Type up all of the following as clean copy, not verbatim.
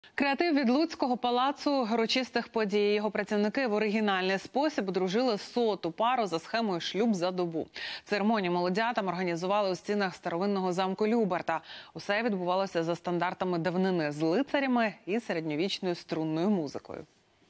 Креатив від Луцького палацу урочистих подій. Його працівники в оригінальний спосіб одружили 100-ту пару за схемою «шлюб за добу». Церемонію молодятам організували у стінах старовинного замку Любарта. Усе відбувалося за стандартами давнини з лицарями і середньовічною струнною музикою.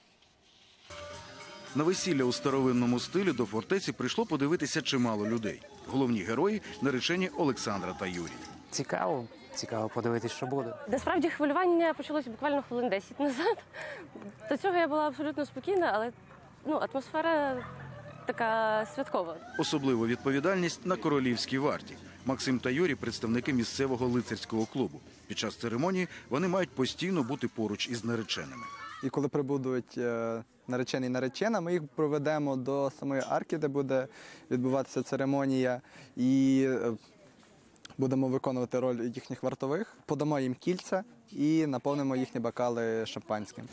На весілля у старовинному стилі до фортеці прийшло подивитися чимало людей. Головні герої – наречені Олександра та Юрій. Цікаво подивитись, що буде. Насправді хвилювання почалося буквально хвилин 10 назад. До цього я була абсолютно спокійна, але атмосфера така святкова. Особливо відповідальність на королівській варті. Максим та Юрій – представники місцевого лицарського клубу. Під час церемонії вони мають постійно бути поруч із нареченими. І коли прибудуть наречений і наречена, ми їх проведемо до самої арки, де буде відбуватися церемонія, і будемо виконувати роль їхніх вартових, подамо їм кільця і наповнимо їхні бокали шампанським.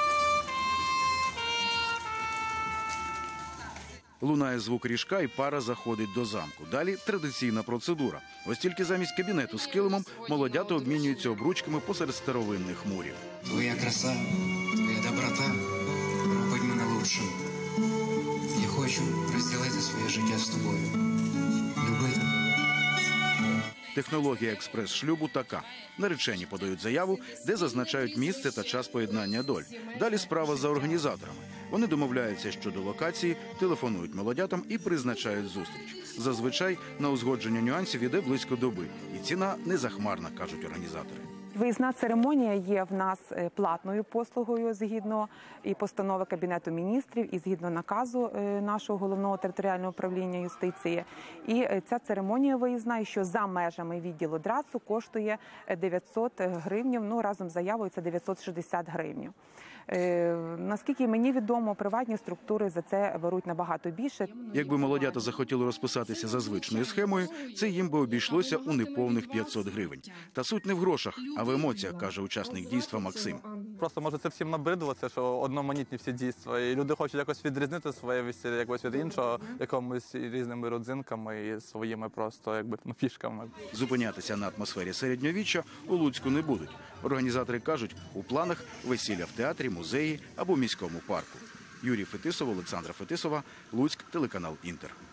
Лунає звук ріжка, і пара заходить до замку. Далі традиційна процедура. Ось тільки замість кабінету з килимом молодята обмінюються обручками посеред старовинних мурів. Твоя краса, твоя доброта робить мене лучшим. Я хочу розділити своє життя з тобою. Любити. Технологія експрес-шлюбу така. Наречені подають заяву, де зазначають місце та час поєднання доль. Далі справа за організаторами. Вони домовляються щодо локації, телефонують молодятам і призначають зустріч. Зазвичай на узгодження нюансів іде близько доби. І ціна незахмарна, кажуть організатори. Виїзна церемонія є в нас платною послугою згідно і постанови Кабінету міністрів, і згідно наказу нашого головного територіального управління юстиції. І ця церемонія виїзна, що за межами відділу ДРАЦу, коштує 900 гривень, разом з заявою це 960 гривень. Наскільки мені відомо, приватні структури за це беруть набагато більше. Якби молодята захотіли розписатися за звичною схемою, це їм би обійшлося у неповних 500 гривень. Та суть не в грошах, а в емоціях, каже учасник дійства Максим. Просто, може, це всім набридло, що одноманітні всі дійства. І люди хочуть якось відрізнити своє весілля якось від іншого, якимось різними родзинками і своїми просто фішками. Зупинятися на атмосфері середньовіччя у Луцьку не будуть. Організатори кажуть, у планах весілля в театрі, музеї або міському парку. Юрій Фетисов, Олександра Фетисова, Луцьк, телеканал «Інтер».